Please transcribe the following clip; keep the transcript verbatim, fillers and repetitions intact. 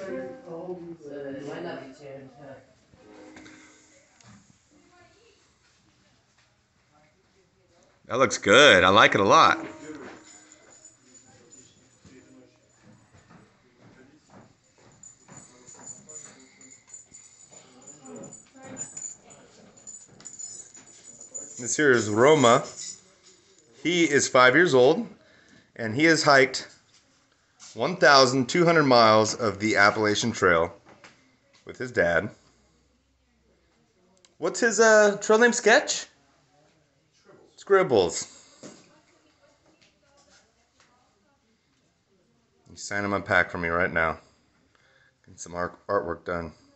That looks good. I like it a lot. This here is Roma. He is five years old, and he has hiked one thousand two hundred miles of the Appalachian Trail with his dad. What's his uh, trail name? Sketch? Scribbles. He's signing my pack for me right now. Getting some art artwork done.